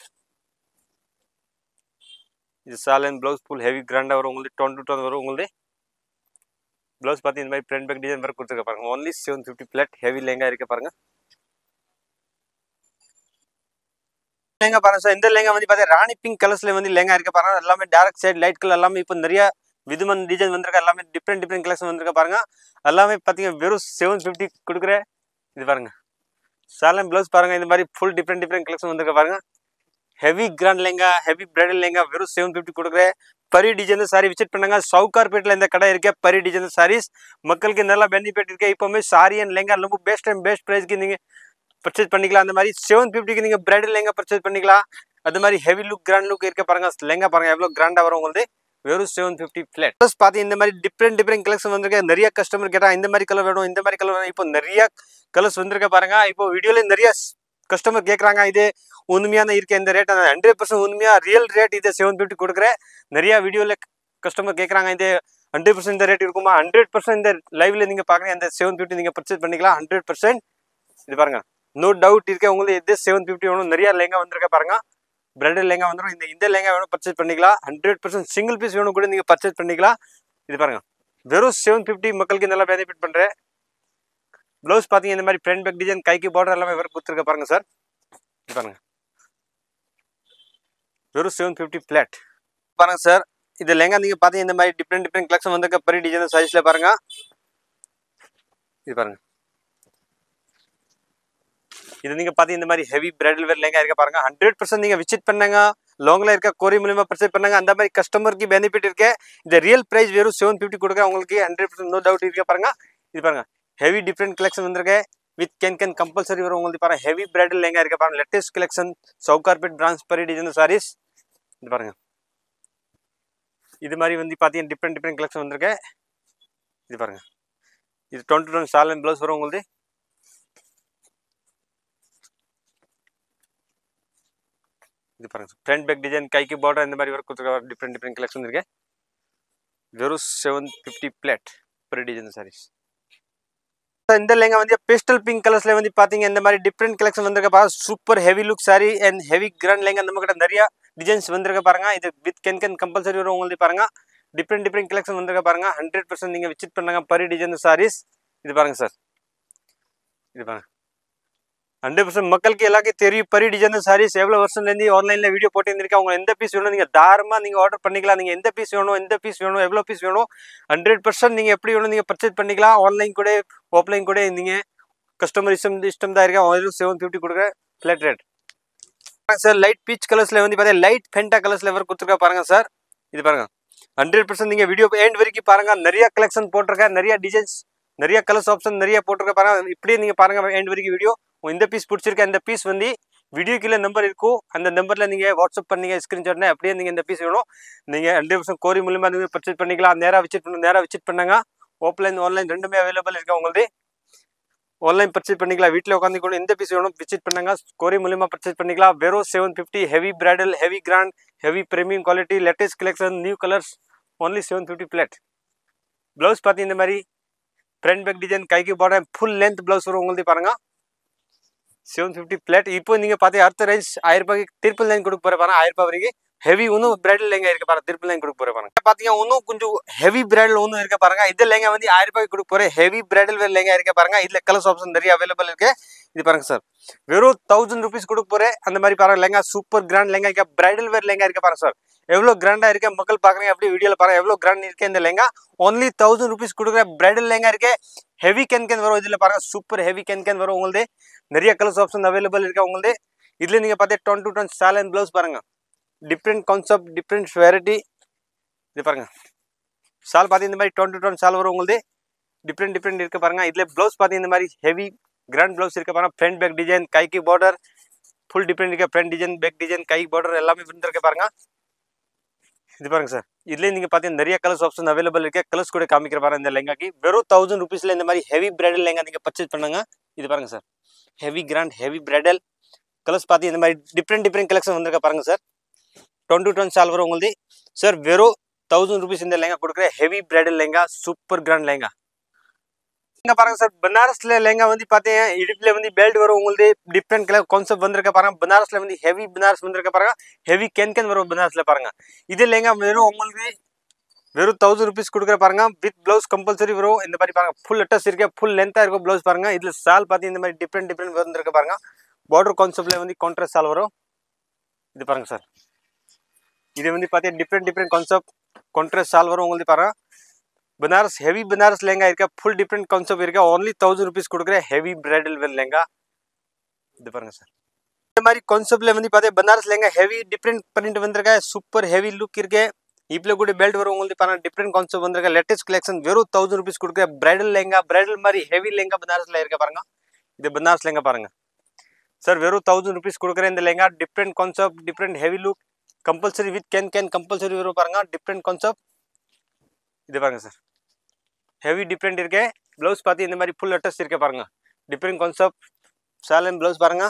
இது சால் அண்ட் ப்ளவுஸ் ஃபுல் ஹெவி கிராண்டா வரும். உங்களுக்கு 20 to 20 வரும். உங்களுக்கு ப்ளவுஸ் பார்த்து இந்த மாதிரி ஃப்ரண்ட் பேக் டிசைன் வர கொடுத்துருக்க பாருங்க. ஒன்லி 750 பிளேட் ஹெவி லெஹங்கா இருக்க பாருங்க. லெங்கா பாருங்க சார். இந்த லெங்கா வந்து பார்த்தா ராணி பிங்க் கலர்ஸ்ல வந்து லெங்கா இருக்க பாருங்க. எல்லாமே டார்க் சைடு லைட் கலர் எல்லாமே இப்போ நிறைய விதமான டிசைன் வந்திருக்க. எல்லாமே டிஃப்ரெண்ட் கலெக்ஷன் வந்திருக்க பாருங்க. எல்லாமே பார்த்தீங்கன்னா வெறும் 750 கொடுக்குற. இது பாருங்க சாலம் ப்ளவுஸ் பாருங்க. இந்த மாதிரி ஃபுல் டிஃப்ரெண்ட் கலெக்ஷன் வந்திருக்க பாருங்க. Heavy grand lehenga, heavy bridal lehenga வெறும் 750 கொடுக்குற. பரி டிசைன் சாரி விசிட் பண்ணுங்க. சவுகார்பேட்டில் இந்த கடை இருக்கு. பரி டிசைன் சாரீஸ் மக்களுக்கு நல்லா பெனிஃபிட் இருக்கு. இப்போவுமே சாரி அண்ட் லெங்கா ரொம்ப பெஸ்ட் அண்ட் பெஸ்ட் ப்ரைஸ்க்கு நீங்கள் பர்ச்சேஸ் பண்ணிக்கலாம். அந்த மாதிரி 750க்கு நீங்கள் பிரைடல் லெங்கா பர்ச்சேஸ் பண்ணிக்கலாம். அது மாதிரி ஹெவி லுக் கிராண்ட் லுக் இருக்க பாருங்க. லெங்கா பாருங்க எவ்வளோ கிராண்டாக வரும் உங்களுக்கு. வெறும் 750 ஃபிளாட். ப்ளஸ் பார்த்து இந்த மாதிரி டிஃப்ரெண்ட் கலெக்ஷன் வந்திருக்கு. நிறைய கஸ்டமர் கேட்டால் இந்த மாதிரி கலர் வேணும், இந்த மாதிரி கலர் வேணும். இப்போ நிறைய கலர்ஸ் வந்திருக்க பாருங்க. இப்போ வீடியோல நிறைய கஸ்டமர் கேட்குறாங்க இது உண்மையான இருக்க இந்த ரேட் 100% உண்மையாக ரியல் ரேட் இது 750 கொடுக்குறேன். நிறைய வீடியோவில் கஸ்டமர் கேட்குறாங்க இது 100% இந்த ரேட் இருக்குமா? 100% இந்த லைவ்ல நீங்கள் பார்க்குறீங்க. அந்த 750 நீங்கள் பர்ச்சேஸ் பண்ணிக்கலாம் 100%. இது பாருங்க நோ டவுட் இருக்க உங்களுக்கு எது 750 வேணும். நிறைய லெங்கா வந்திருக்க பாருங்க. பிரைடல் லெங்கா வந்துடும். இந்த லெங்கா வேணும் பர்ச்சேஸ் பண்ணிக்கலாம். 100% சிங்கிள் பீஸ் வேணும் கூட நீங்கள் பர்ச்சேஸ் பண்ணிக்கலாம். இது பாருங்க வெறும் 750 மக்களுக்கு நல்லா பெனிஃபிட் பண்ணுறேன். ப்ளவுஸ் பார்த்தீங்க இந்த மாதிரி ஃப்ரண்ட் பேக் டிசைன் கைக்கு பார்டர் எல்லாமே வேறு கொடுத்துருக்க பாருங்க சார். இது பாருங்க வெறும் 750 ஃபிளாட் பாருங்க சார். இது லெங்கா நீங்கள் பார்த்தீங்க இந்த மாதிரி டிஃப்ரெண்ட் கலெக்ஷன் வந்திருக்க பரி டிசைன் சைஸில் பாருங்க. இது பாருங்க இது நீங்கள் பார்த்தீங்க இந்த மாதிரி ஹெவி பிரைடல் வேர் லெங்கா இருக்க பாருங்க. 100% நீங்கள் விசிட் பண்ணுங்க. லாங்கில் இருக்க கோரி மூலியமாக பர்ச்சேஸ் பண்ணுங்க. அந்த மாதிரி கஸ்டமருக்கு பெனிஃபிட் இருக்கு. இந்த ரியல் பிரைஸ் வெறும் 750 கொடுக்க உங்களுக்கு 100% நோ டவுட் இருக்க பாருங்க. இது பாருங்க ஹெவி டிஃப்ரெண்ட் கலெக்ஷன் வந்திருக்கு. வித் கேன் கம்பல்சரி வரும் உங்களுக்கு பாருங்க. ஹெவி பிரைடல் லெங்கா இருக்க பாருங்க. Latest collection Sowcarpet branch Pari design saris. இது பாருங்க இது மாதிரி வந்து பார்த்தீங்கன்னா டிஃப்ரெண்ட் கலெக்ஷன் வந்திருக்கு. இது பாருங்க இது 20 சால் அண்ட் ப்ளவுஸ் வரும் உங்களுக்கு. இது பாருங்க ஃப்ரண்ட் பேக் டிசைன் கைக்கு பார்டர் இந்த மாதிரி ஒர்க் கொடுத்துருக்க டிஃப்ரெண்ட் கலெக்ஷன் இருக்கு. வெறும் 750 ஃபிளாட் பரி டிசைன் சாரீஸ். இந்த லெங்கா வந்து பேஸ்டல் பிங்க் கலர்ஸ்ல வந்து பாத்தீங்க இந்த மாதிரி டிஃப்ரெண்ட் கலெக்ஷன் வந்திருக்க பாருங்க. Super heavy look sari and heavy grand lehenga நம்ம கிட்ட நிறைய டிசைன்ஸ் வந்திருக்க பாருங்க. இது வித் கேன் கம்பல்சரி வரும் உங்களுக்கு பாருங்க. டிஃப்ரெண்ட் கலெக்ஷன் வந்திருக்க பாருங்க. 100% நீங்க விசிட் பண்ணுங்க பரி டிசைன் சாரீஸ். இது பாருங்க சார். இது பாருங்க 100% மக்களுக்கு எல்லாருக்கும் தெரியும் பரி டிசைன் சாரீஸ் எவ்வளோ வருஷம்லேருந்து ஆன்லைனில் வீடியோ போட்டு இருந்திருக்கேன். அவங்க எந்த பீஸ் வேணும் நீங்கள் தாராளமாக நீங்கள் ஆர்டர் பண்ணிக்கலாம். நீங்கள் எந்த பீஸ் வேணும் எவ்வளோ பீஸ் வேணும் 100% நீங்கள் எப்படி வேணும் நீங்கள் பர்ச்சேஸ் பண்ணிக்கலாம். ஆன்லைன் கூட ஆஃப்லைன் கூட நீங்கள் கஸ்டமர் இஷ்டம் தான் இருக்கேன். 750 கொடுக்குற flat rate sir. Light peach கலர்ஸில் வந்து பார்த்தீங்கன்னா லைட் ஃபென்டா கலர்ஸில் வர கொடுத்துருக்கா பாருங்க சார். இது பாருங்க 100% நீங்கள் வீடியோ எண்ட் வரைக்கும் பாருங்க. நிறைய கலெக்ஷன் போட்டிருக்கேன். நிறைய டிசைன்ஸ் நிறைய கலர்ஸ் ஆப்ஷன் நிறைய போட்டிருக்க பாருங்க. இப்படியே நீங்கள் பாருங்க எண்ட் வரைக்கும் வீடியோ. இந்த பீஸ் பிடிச்சிருக்க இந்த பீஸ் வந்து வீடியோ கீழே நம்பர் இருக்கும். அந்த நம்பரில் நீங்கள் வாட்ஸ்அப் பண்ணீங்க ஸ்க்ரீன்ஷாட்னே அப்படியே நீங்கள் இந்த பீஸ் வேணும் நீங்கள் 100% கோரி மூலியமாக நீங்கள் பர்ச்சேஸ் பண்ணிக்கலாம். நேராக விசிட் பண்ணுங்க. ஆஃப்லைன் ஆன்லைன் ரெண்டுமே அவைலபிள் இருக்கு உங்களுக்கு. ஆன்லைன் பர்ச்சேஸ் பண்ணிக்கலாம். வீட்டில் உட்காந்து கூட எந்த பீஸ் வேணும் விசிட் பண்ணுங்க. கோரி மூலியமாக பர்ச்சேஸ் பண்ணிக்கலாம். வெறும் 750 heavy bridal heavy grand heavy premium quality latest collection new colours only 750 flat. Blouse பார்த்து இந்த மாதிரி ஃப்ரண்ட் பேக் டிசைன் கைக்கு பார்டர் ஃபுல் லென்த் ப்ளவுஸ் வரும் உங்களுக்கு பாருங்க. 750 ஃபிளாட். இப்போ நீங்கள் பார்த்து அடுத்த ரேஞ்ச் 1000 ரூபாய்க்கு ட்ரிபிள் லைன் கொடுக்க போகிற பாருங்க. 1000 ரூபாய் வரைக்கும் ஹெவி ஒன்றும் பிரைடல் லெங்கா இருக்க பாருங்க. ட்ரிபிள் லைன் கொடுக்க போகிற பாருங்க. பார்த்தீங்கன்னா இன்னும் கொஞ்சம் ஹெவி பிரைடல் ஒன்றும் இருக்க பாருங்க. இது லெங்கா வந்து 1000 ரூபாய்க்கு கொடுக்க போகிற ஹெவி பிரைடல் வேர் லெங்கா இருக்க பாருங்க. இதில் கலர்ஸ் ஆப்ஷன் நிறைய அவைலபிள் இருக்கு. இது பாருங்க சார் வெறும் 1000 rupees கொடுக்க போகிறேன். அந்த மாதிரி பாருங்க லெங்கா சூப்பர் கிராண்ட் லெங்கா இருக்க பிரைடல் வேர் லெங்கா இருக்க பாருங்க சார். எவ்வளோ கிராண்டாக இருக்க மக்கள் பார்க்குறீங்க அப்படி வீடியோவில் பாருங்க எவ்வளோ கிராண்ட் இருக்கு இந்த லெங்கா. ஒன்லி 1000 rupees கொடுக்குற பிரைடல் லெங்கா இருக்கு. ஹெவி கேன் வரும். இதில் பாருங்க சூப்பர் ஹெவி கேன் வரும் உங்களுக்கு. நிறைய கலர்ஸ் ஆப்ஷன் அவைலபிள் இருக்கு உங்களுக்கு. இதில் நீங்கள் பார்த்து 10 to 10 சால் அண்ட் ப்ளவுஸ் பாருங்க. Different concept different variety. இது பாருங்க சால் பார்த்து இந்த மாதிரி 10 to 10 சால் வரும் உங்களுக்கு. டிஃப்ரெண்ட் இருக்க பாருங்க. இதில் ப்ளவுஸ் பார்த்து இந்த மாதிரி ஹெவி கிராண்ட் ப்ளவுஸ் இருக்க பாருங்க. ஃப்ரண்ட் பேக் டிசைன் கைக்கு பார்டர் ஃபுல் டிஃப்ரெண்ட் இருக்க. ஃப்ரண்ட் டிசைன் பேக் டிசைன் கை பார்டர் எல்லாமே இருக்க பாருங்க. இது பாருங்க சார். இதுலேயே நீங்கள் பார்த்தீங்கன்னா நிறைய கலர்ஸ் ஆப்ஷன் அவைலபிள் இருக்கு. கலர்ஸ் கூட காமிக்கிற பாருங்க இந்த லெங்காக்கு. வெறும் 1000 rupees இந்த மாதிரி ஹெவி பிரைடல் லெங்கா நீங்கள் பர்ச்சேஸ் பண்ணுங்க. இது பாருங்க sir heavy grand heavy bridal colours பார்த்து இந்த மாதிரி டிஃப்ரெண்ட் கலெக்ஷன் வந்திருக்க பாருங்க சார். 10 to 10 சால் வரும் உங்களுக்கு சார். வெறும் 1000 rupees இந்த லெங்கா கொடுக்குற heavy bridal lehenga super grand lehenga. இங்கே பாருங்க சார் பனாரஸ்ல லெங்கா வந்து பார்த்தீங்கன்னா இடுப்பில் வந்து பெல்ட் வரும் உங்களுக்கு. டிஃப்ரெண்ட் கலர் கான்செப்ட் வந்திருக்க பாருங்க. பனாரஸ்ல வந்து ஹெவி பனாரஸ் வந்திருக்க பாருங்க. ஹெவி கேன் வரும் பனாரஸ்ல பாருங்க. இது லெங்கா வெறும் உங்களுக்கு வெறும் 1000 rupees கொடுக்குற பாருங்க. வித் ப்ளவுஸ் கம்பல்சரி வரும். இந்த மாதிரி பாருங்க ஃபுல் அட்டஸ் இருக்கு. ஃபுல் லென்த்தாக இருக்கும் ப்ளவுஸ் பாருங்க. இதில் சால் பார்த்து இந்த மாதிரி டிஃப்ரெண்ட் வந்திருக்க பாருங்க. பார்டர் கான்செப்ட்ல வந்து கான்ட்ராஸ்ட் சால் வரும். இது பாருங்க சார். இது வந்து பார்த்தீங்கன்னா டிஃப்ரெண்ட் கான்செப்ட் கான்ட்ராஸ்ட் சால் வரும் உங்களுக்கு பாருங்க. பனாரஸ் ஹெவி பனாரஸ் லெஹங்கா இருக்கா, ஃபுல் டிஃப்ரெண்ட் கான்செப்ட் இருக்கா. ஓன்லி 1000 rupees கொடுக்குற ஹெவி பிரைடல் வேர் லெஹங்கா. இது பாருங்க சார். இந்த மாதிரி கான்செப்ட்ல வந்து பார்த்தீங்கன்னா Banaras lehenga heavy different print வந்திருக்கா. சூப்பர் ஹெவி லுக் இருக்கு. இப்பல கூட பெல்ட் வரும் உங்களுக்கு பாருங்க. டிஃப்ரெண்ட் கான்செப்ட் வந்திருக்கா. லேட்டஸ்ட் கலெக்ஷன் வெறும் 1000 rupees கொடுக்குற பிரைடல் லெஹங்கா. பிரைடல் மாதிரி ஹெவி லெஹங்கா பனாரஸ்ல இருக்க பாருங்க. இது பனாரஸ் லெஹங்கா பாருங்க சார். வெறும் 1000 rupees கொடுக்குற இந்த lehenga. Different concept, different heavy look, compulsory with can compulsory வரும் பாருங்க. Different concept. இது பாருங்க சார். ஹெவி டிஃப்ரெண்ட் இருக்கு. ப்ளவுஸ் பார்த்து இந்த மாதிரி ஃபுல் அட்டச் இருக்க பாருங்க. Different concept shawl and blouse பாருங்க.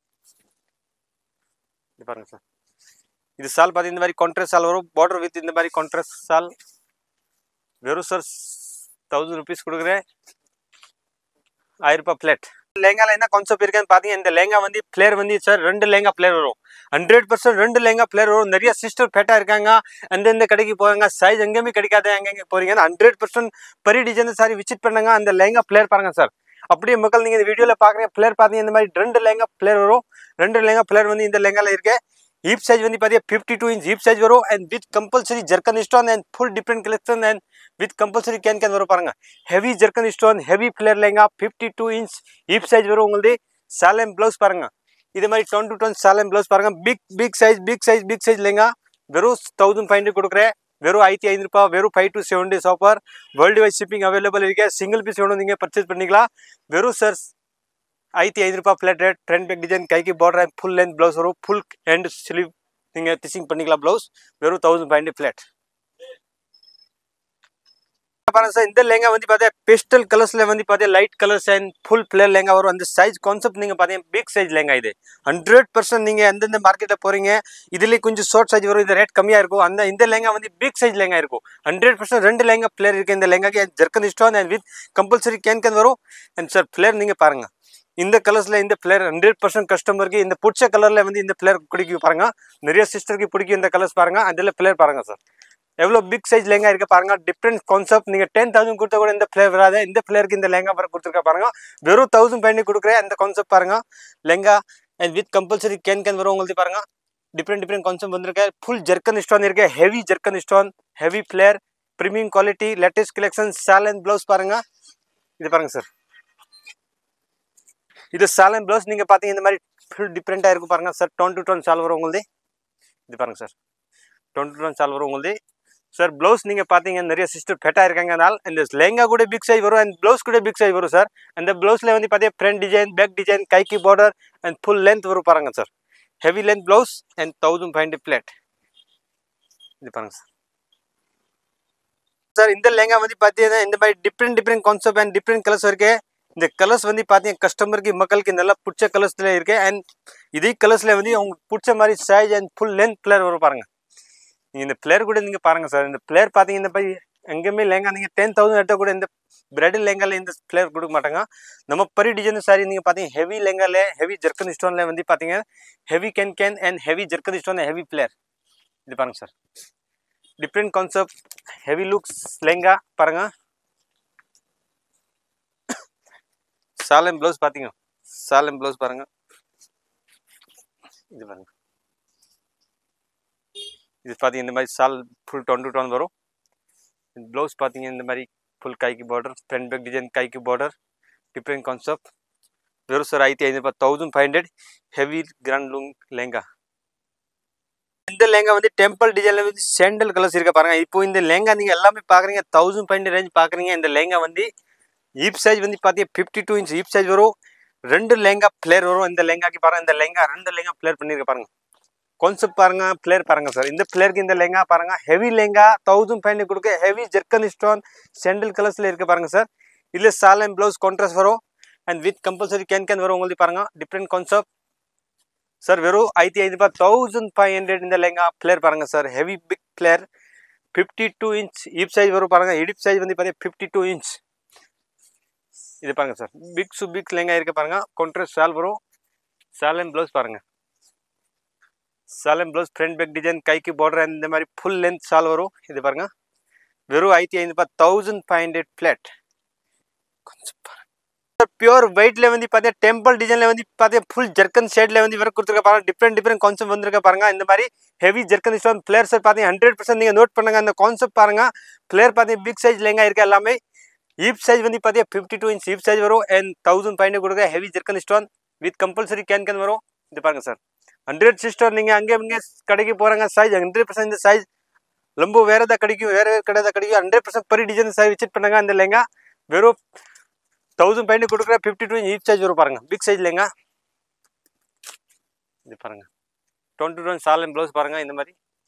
இது பாருங்க சார். இது சால் பார்த்து இந்த மாதிரி கான்ட்ராஸ்ட் சால் வரும். பார்டர் வித் இந்த மாதிரி கான்ட்ராஸ்ட் சால். வெறும் சார் 1000 rupees கொடுக்குறேன். 1000 ரூபாய் பிளேட். லெஹங்கால என்ன கான்செப்ட் இருக்குன்னு பார்த்தீங்கன்னா இந்த லெஹங்கா வந்து பிளேயர் வந்து சார் 2 லெஹங்கா பிளேயர் வரும். 100% 2 லெஹங்கா பிளேயர் வரும். நிறைய சிஸ்டர் பேட்டா இருக்காங்க. அந்தந்த கடைக்கு போவாங்க. சைஸ் எங்கேயுமே கிடைக்காது. எங்கெங்க போறீங்க 100% பரி டிசைன் சாரி விசிட் பண்ணுங்க. அந்த லெஹங்கா பிளேயர் பாருங்க சார். அப்படியே மக்கள் நீங்க இந்த வீடியோல பாக்குறீங்க பிளேயர் பார்த்தீங்க இந்த மாதிரி 2 லெஹங்கா பிளேயர் வரும். 2 லெஹங்கா பிளேயர் வந்து இந்த லெஹங்கால இருக்கு. ஹிப் சைஸ் வந்து பார்த்தீங்கன்னா 52 inch ஹிப் சைஸ் வரும். And with compulsory zircon stone and full different collection and with compulsory can வரும் பாருங்க. Heavy zircon stone heavy flare lehenga 52 inch hip size வரும் உங்களுக்கு. சாலம் ப்ளவுஸ் பாருங்க. இது மாதிரி 10 to 10 சாலம் ப்ளவுஸ் பாருங்க. பிக் சைஸ் லெஹங்கா வெறும் 1500 கொடுக்குறேன். வெறும் 1500 ரூபாய். வெறும் 5 to 7 days offer. World wide shipping available இருக்கு. சிங்கிள் பீஸ் வேணும் நீங்க பர்ச்சேஸ் பண்ணிக்கலாம். வெறும் சார் 1500 ரூபாய் flat rate. Trend back design கைக்கு பார்டர் ஃபுல் லென்த் ப்ளவுஸ் வரும். ஃபுல் ஹேண்ட் ஸ்லீவ் நீங்க ஸ்டிச்சிங் பண்ணிக்கலாம். ப்ளவுஸ் வெறும் 1500 ஃபிளாட் பாருங்க சார். இந்த லெஹங்கா வந்து பார்த்தீங்கன்னா பேஸ்டல் கலர்ஸ்ல வந்து பார்த்தீங்கன்னா light colours and full flare lehenga வரும். அந்த சைஸ் கான்செப்ட் நீங்க பார்த்தீங்கன்னா பிக் சைஸ் லெஹங்கா. இது 100% நீங்க எந்தெந்த மார்க்கெட்டில் போறீங்க இதுல கொஞ்சம் ஷார்ட் சைஸ் வரும். இது ரேட் கம்மியா இருக்கும். அந்த இந்த லெஹங்கா வந்து பிக் சைஸ் லெஹங்கா இருக்கும். 100% 2 லெஹங்கா பிளேயர் இருக்கு இந்த லெஹங்காக்கு. Zircon stone and with compulsory can வரும். அண்ட் சார் பிளேயர் நீங்க பாருங்க. இந்த கலர்ஸ்ல இந்த பிளேயர் 100% கஸ்டமருக்கு இந்த பிடிச்ச கலர்ல வந்து இந்த பிளேயர் பிடிக்கும் பாருங்க. நிறைய சிஸ்டருக்கு பிடிக்கும் இந்த கலர்ஸ் பாருங்க. அதுல பிளேயர் பாருங்க சார். எவ்வளோ பிக் சைஸ் லெஹங்கா இருக்கு பாருங்க. Different concept. நீங்க 10,000 கொடுத்தா கூட இந்த பிளேயர் வராது. இந்த பிளேயருக்கு இந்த லெஹங்கா கொடுத்துருக்கா பாருங்க. வெறும் 1500 கொடுக்குறேன். அந்த கான்செப்ட் பாருங்க. Lehenga and with compulsory can வரும் உங்களுக்கு பாருங்க. டிஃப்ரெண்ட் கான்செப்ட் வந்திருக்கு. ஃபுல் ஜர்க்கன் ஸ்டோன் இருக்கு. Heavy zircon stone heavy flare premium quality latest collection shawl and blouse பாருங்க. இது பாருங்க சார். இது சால் அண்ட் ப்ளவுஸ் நீங்க பாத்தீங்க இந்த மாதிரி ஃபுல் டிஃப்ரெண்டா இருக்கும் பாருங்க சார். 10 to 10 சால் வரும் உங்களுக்கு. இது பாருங்க சார். 10 to 10 சால் வரும் உங்களுக்கு சார். ப்ளவுஸ் நீங்க பாத்தீங்க நிறைய சிஸ்டர் பெட்டா இருக்காங்க. அதனால இந்த லெஹங்கா கூட பிக் சைஸ் வரும் அண்ட் ப்ளவுஸ் கூட பிக் சைஸ் வரும் சார். அந்த ப்ளவுஸ்ல வந்து பாத்தீங்கன்னா ஃப்ரண்ட் டிசைன் பேக் டிசைன் கைக்கு பார்டர் அண்ட் ஃபுல் லென்த் வரும் பாருங்க sir. Heavy length blouse and 1500 flat. இது பாருங்க சார். சார் இந்த லெஹங்கா வந்து பாத்தீங்கன்னா இந்த மாதிரி different concept and different colours இருக்கு. இந்த கலர்ஸ் வந்து பாத்தீங்கன்னா கஸ்டமருக்கு மக்களுக்கு நல்லா பிடிச்ச கலர்ஸ்ல இருக்கு. அண்ட் இதே கலர்ஸ்ல வந்து உங்களுக்கு பிடிச்ச மாதிரி size and full length flare வரும் பாருங்க. நீங்க இந்த பிளேயர் கூட நீங்க பாருங்க சார். இந்த பிளேயர் பாத்தீங்க இந்த மாதிரி எங்கேயுமே லெஹங்கா நீங்க 10,000 எடுத்த கூட இந்த பிரைடல் லெஹங்கால இந்த பிளேயர் கொடுக்க மாட்டாங்க. நம்ம பரி டிசைன் சாரி நீங்க பாத்தீங்க ஹெவி லெஹங்கால ஹெவி ஜர்க்கன் ஸ்டோன்ல வந்து பாத்தீங்க heavy can and heavy zircon stone heavy flare. இது பாருங்க sir. Different concept heavy looks lehenga பாருங்க. சாலம் ப்ளவுஸ் பாத்தீங்க. சாலம் ப்ளவுஸ் பாருங்க. இது பாருங்க. இது பாத்தீங்க இந்த மாதிரி சால் ஃபுல் 10 to 10 வரும். ப்ளவுஸ் பாத்தீங்க இந்த மாதிரி ஃபுல் கைக்கு பார்டர் ஃப்ரண்ட் பேக் டிசைன் கைக்கு பார்டர் டிஃப்ரெண்ட் கான்செப்ட். வெறும் sir 1500 heavy grand look lehenga. இந்த லெஹங்கா வந்து டெம்பிள் டிசைன்ல வந்து சாண்டல் கலர்ஸ் இருக்க பாருங்க. இப்போ இந்த லெஹங்கா நீங்க எல்லாமே பாக்குறீங்க 1500 ரேஞ்ச் பாக்குறீங்க. இந்த லெஹங்கா வந்து ஹிப் சைஸ் வந்து பாத்தீங்க 52 inch ஹிப் சைஸ் வரும். 2 லெஹங்கா பிளேயர் வரும். இந்த லெஹங்காக்கு பாருங்க. இந்த லெஹங்கா 2 லெஹங்கா பிளேயர் பண்ணிருக்க பாருங்க. கான்செப்ட் பாருங்க. பிளேயர் பாருங்க சார். இந்த பிளேயருக்கு இந்த லெஹங்கா பாருங்க. ஹெவி லெஹங்கா 1500 கொடுக்க ஹெவி ஜர்க்கன் ஸ்டோன் சாண்டல் கலர்ஸ்ல இருக்கு பாருங்க சார். இதுல சால் அண்ட் ப்ளவுஸ் கான்ட்ராஸ்ட் வரும் அண்ட் வித் கம்பல்சரி கேன் வரும் உங்களுக்கு பாருங்க. Different concept sir. வெறும் 1500 இந்த லெஹங்கா பிளேயர் பாருங்க sir. Heavy big flare 52 inch hip size வரும் பாருங்க. ஹிப் சைஸ் வந்து பாத்தீங்கன்னா 52 inch. இது பாருங்க சார். பிக் லெஹங்கா இருக்கு பாருங்க. கான்ட்ராஸ்ட் சால் வரும். சால் அண்ட் ப்ளவுஸ் பாருங்க. Shawl and blouse front back design கைக்கு பார்டர் இந்த மாதிரி ஃபுல் லென்த் சால் வரும். இது பாருங்க. வெறும் 1500 ஃபிளாட். பியூர் ஒயிட்ல வந்து பாத்தீங்க டெம்பிள் டிசைன்ல வந்து பாத்தீங்க ஃபுல் ஜர்க்கன் ஷேட்ல வந்து வர கொடுத்துருக்க பாருங்க டிஃப்ரெண்ட் கான்செப்ட் வந்திருக்க பாருங்க இந்த மாதிரி heavy zircon stone flare sir பாத்தீங்க 100% நீங்க நோட் பண்ணுங்க அந்த கான்செப்ட் பாருங்க பிளேயர் பாத்தீங்க பிக் சைஸ் லெங்கா இருக்கு எல்லாமே ஈப் சைஸ் வந்து பாத்தீங்க 52 இன்ச் ஈப் சைஸ் வரும் and 1000 பாயிண்ட் கொடுக்க heavy zircon stone with compulsory can வரும் இது பாருங்க சார் 100 சிஸ்டர் நீங்க அங்கே கடைக்கு போறாங்க சைஸ் 100% இந்த சைஸ் லம்பு வேற ஏதாவது கிடைக்கும் வேற கடை ஏதாவது கிடைக்கும் 100% பர் டிசைன் சைஸ் விசிட் பண்ணுங்க அந்த லெங்கா வெறும் 1000 பாயிண்ட் கொடுக்குற 52 இன்ச் ஈப் சைஸ் வரும் பாருங்க பிக் சைஸ் லெங்கா இது பாருங்க 22 சால் அண்ட் ப்ளவுஸ் பாருங்க இந்த மாதிரி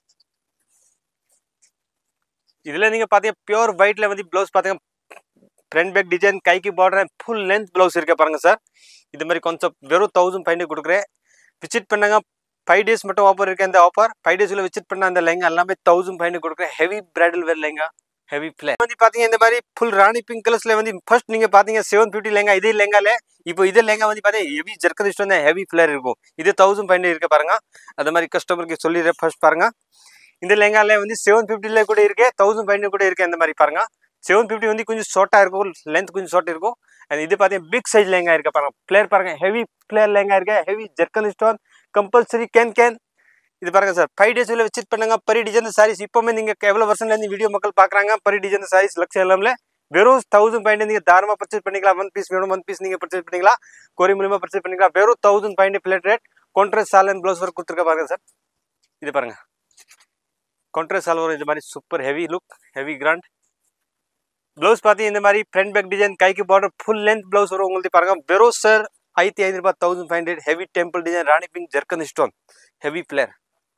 இதுல நீங்க பாத்தீங்க பியூர் ஒயிட்ல வந்து ப்ளவுஸ் பாத்தீங்க ஃப்ரண்ட் பேக் டிசைன் கைக்கு பார்டர் ஃபுல் லென்த் ப்ளவுஸ் இருக்க பாருங்க சார் இது மாதிரி கான்செப்ட் வெறும் 1000 பாயிண்ட் கொடுக்குறேன் விசிட் பண்ணுங்க 5 days மட்டும் ஆஃபர் இருக்கு அந்த ஆஃபர் 5 days விசிட் பண்ண அந்த லெங்கா எல்லாமே 1000 பாயிண்ட் கொடுக்குறேன் heavy bridal wear lehenga heavy plain வந்து பாத்தீங்க இந்த மாதிரி ஃபுல் ராணி பிங்க் கலர்ஸ்ல வந்து ஃபர்ஸ்ட் நீங்க பாத்தீங்க 750 லெங்கா இதே லெங்கால இப்போ இதே லெங்கா வந்து பாத்தீங்க heavy zircon stone heavy flare இருக்கும் இது 1000 பாயிண்ட் இருக்க பாருங்க அது மாதிரி கஸ்டமருக்கு சொல்லிடுறேன் ஃபர்ஸ்ட் பாருங்க இந்த லெங்கால வந்து 750 கூட இருக்கு 1000 பாயிண்ட் கூட இருக்கு அந்த மாதிரி பாருங்க 750 வந்து கொஞ்சம் ஷார்ட்டா இருக்கும் லென்த் கொஞ்சம் ஷார்ட் இருக்கும் and இது பாத்தீங்க பிக் சைஸ் லெங்கா இருக்க பாருங்க பிளேயர் பாருங்க ஹெவி பிளேயர் லெங்கா இருக்கு heavy zircon stone compulsory can இது பாருங்க சார் 5 days விசிட் பண்ணுங்க பரி டிசைன் சாரீஸ் இப்போமே நீங்க எவ்வளவு வருஷம்ல இருந்து வீடியோ மக்கள் பாக்குறாங்க பரி டிசைன் சாரீஸ் லட்சம் எல்லாம்ல வெறும் 1000 பாயிண்ட் நீங்க தாராளமா பர்ச்சேஸ் பண்ணிக்கலாம் ஒன் பீஸ் வேணும் ஒன் பீஸ் நீங்க பர்ச்சேஸ் பண்ணிக்கலாம் கோரி மூலமா பர்ச்சேஸ் பண்ணிக்கலாம் வெறும் 1000 point flat rate contrast shawl and blouse work கொடுத்துருக்க பாருங்க சார் இது பாருங்க கான்ட்ராஸ்ட் சால் வரும் இது மாதிரி super heavy look heavy grand blouse பாத்தீங்க இந்த மாதிரி ஃப்ரண்ட் பேக் டிசைன் கைக்கு பார்டர் ஃபுல் லென்த் ப்ளவுஸ் வரும் உங்களுக்கு பாருங்க வெறும் சார் 5500 ரூபாய் 1500 heavy temple design Rani pink zircon stone heavy flare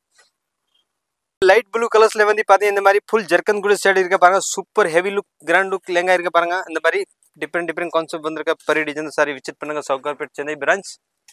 light blue கலர்ஸ்ல வந்து பாத்தீங்க இந்த மாதிரி ஃபுல் ஜர்க்கன் கூட ஷேட் இருக்க பாருங்க super heavy look grand look lehenga இருக்க பாருங்க இந்த மாதிரி டிஃப்ரெண்ட் கான்செப்ட் வந்திருக்க பரி டிசைன் சாரி விசிட் பண்ணுங்க சவுகார்பேட் சென்னை பிரான்ச்